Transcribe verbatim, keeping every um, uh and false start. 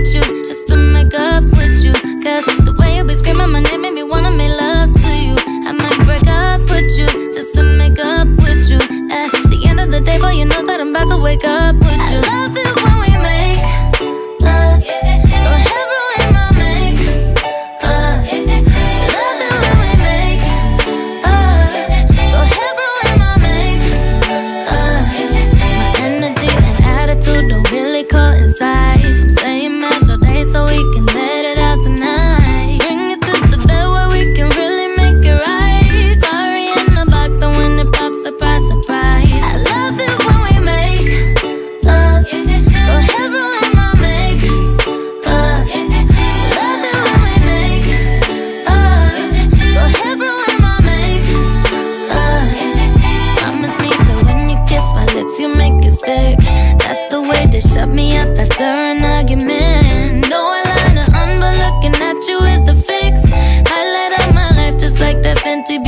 with you just to make up with you. Cause the way you be screaming my name made me wanna make love to you. I might break up with you just to make up with you. At the end of the day, boy, you know that I'm about to wake up with you. I love it when we make love. Go ahead, ruin my make love. Love it when we make love. Go ahead, ruin my make love. My energy and attitude don't really coincide. I'm staying mad all day so we can let it out tonight. Bring it to the bed where we can really make it right. Sorry in the box, and when it pops, surprise, surprise. I love it when we make love. Go ahead, ruin my make love. Love it when we make love. Go ahead, ruin my make love. Promise me that when you kiss my lips, you make it stick. That's the way to shut me up after an argument. Don't lie to un, but looking at you is the fix. Highlight of my life, just like that Fenty